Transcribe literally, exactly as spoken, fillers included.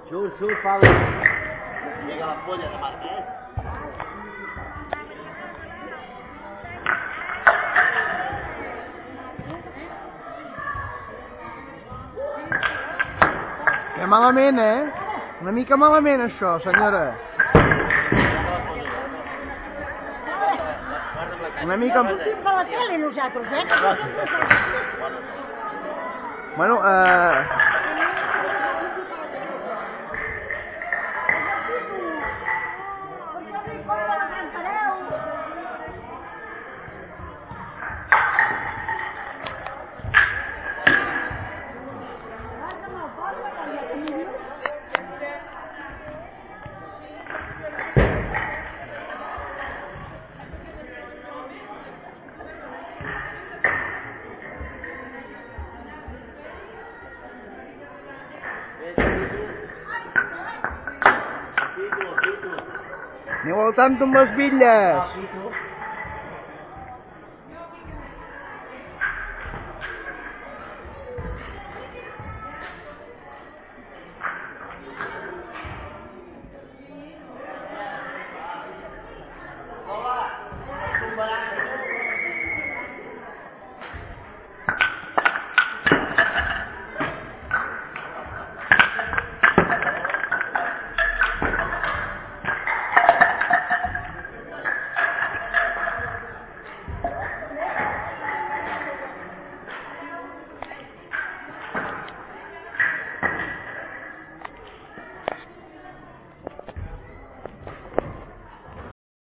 Surt, surt, Pablo. Llega la polla de Marquès. Que malament, eh? Una mica malament, això, senyora. Una mica... Sortim per la tele, nosaltres, eh? Bueno, eh... Aneu al tanto amb les bitlles!